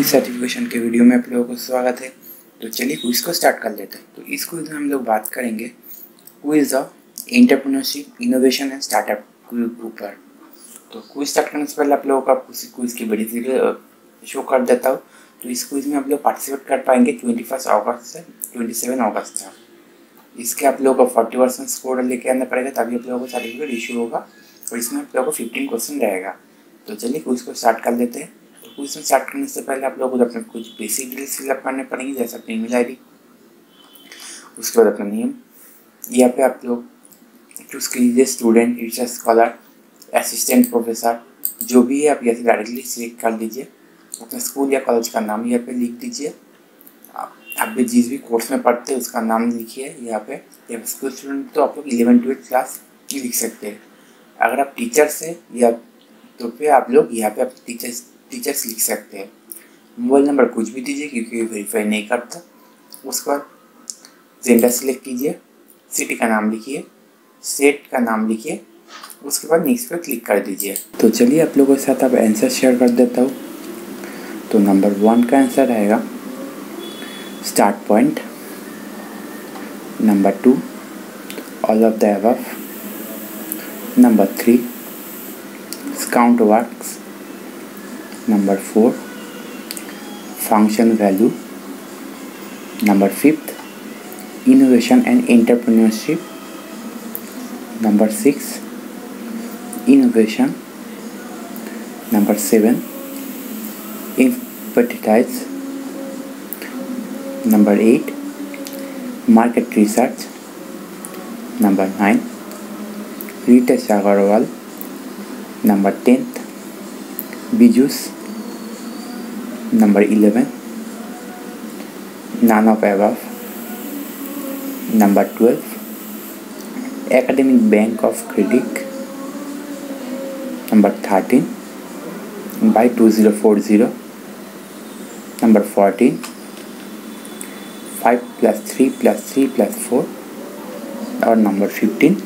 Quiz certification के video में आप लोगों को स्वागत है। तो चलिए क्विज को स्टार्ट कर लेते हैं। तो इस क्विज में हम लोग बात करेंगे quiz of entrepreneurship, innovation and startup के ऊपर। तो क्विज स्टार्ट करने से पहले आप लोगों को उसी क्विज की बड़ी वीडियो शो कर देता हूँ। तो इस क्विज में आप लोग पार्टिसिपेट कर पाएंगे 21 अगस्त से 27 अगस्त तक। इसके आप लोगों को 40% स्कोर लेके आना पड़ेगा, तभी आप लोगों को सर्टिफिकेट इशू होगा। और इसमें आप लोगों को 15 क्वेश्चन रहेगा। तो चलिए क्विज को स्टार्ट कर लेते हैं। तो क्विज में स्टार्ट करने से पहले आप लोगों को अपने कुछ बेसिक डिटेल्स फिलअप करने पड़ेंगे, जैसे अपनी ईमेल आईडी, उसके बाद अपना नेम। यहाँ पे आप लोग चूज़ कीजिए student, teacher, scholar, assistant professor, जो भी है आप यहाँ से डायरेक्टली सिलेक्ट कर दीजिए। अपने स्कूल या कॉलेज का नाम यहाँ पे लिख दीजिए। आप भी जिस भी कोर्स में पढ़ते हैं उसका नाम लिखिए यहाँ पे। या स्कूल स्टूडेंट तो आप लोग 11-12 क्लास ही लिख सकते हैं। अगर आप टीचर्स हैं या तो फिर आप लोग यहाँ पे आप टीचर्स लिख सकते हैं। मोबाइल नंबर कुछ भी दीजिए क्योंकि वेरीफाई नहीं करता। उसके बाद जेंडर सिलेक्ट कीजिए, सिटी का नाम लिखिए, स्टेट का नाम लिखिए, उसके बाद नेक्स्ट पे क्लिक कर दीजिए। तो चलिए आप लोगों के साथ अब आंसर शेयर कर देता हूँ। तो नंबर 1 का आंसर रहेगा start point. Number 2 all of the above. Number 3 count works. Number 4 function value. Number 5 innovation and entrepreneurship. Number 6 innovation. Number 7 expertise. Number 8 market research. Number 9 Ritesh Agarwal. Number 10 Bijus. Number 11 none of above. Number 12 Academic Bank of Credit. Number 13 by 2040. Number 14 5 plus 3 plus 3 plus 4. और number 15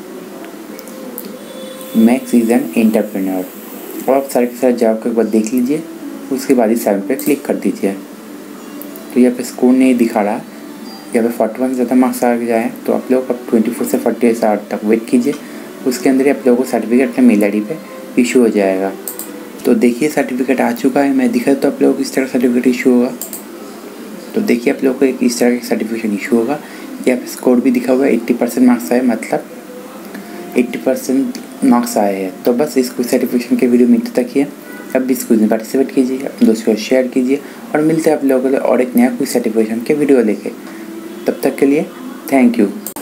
max is an entrepreneur. और आप सारे के सारे जवाब को एक बार देख लीजिए, उसके बाद ही सबमिट पे क्लिक कर दीजिए। तो यहाँ पे स्कोर नहीं दिखा रहा, यहाँ पे 41 से ज़्यादा मार्क्स आ जाए तो आप लोग अब 24 से 48 आवर तक वेट कीजिए। उसके अंदर ही आप लोगों को सर्टिफिकेट अपने मेल आई डी पे इशू हो जाएगा। तो देखिए सर्टिफिकेट आ चुका है, मैं दिखा तो आप लोगों को इस तरह सर्टिफिकेट इशू होगा। तो देखिए आप लोगों को एक इस तरह का सर्टिफिकेट इशू होगा। यहाँ पे स्कोर भी दिखा हुआ है, 80% मार्क्स आए, मतलब 80% मार्क्स आए हैं। तो बस इस सर्टिफिकेशन के वीडियो में इतना तक ही है। अब भी इस क्विज में पार्टिसिपेट कीजिए, अपने दोस्तों को शेयर कीजिए और मिलते हैं आप लोगों के लिए और एक नया क्विज सर्टिफिकेशन के वीडियो लेके। तब तक के लिए थैंक यू।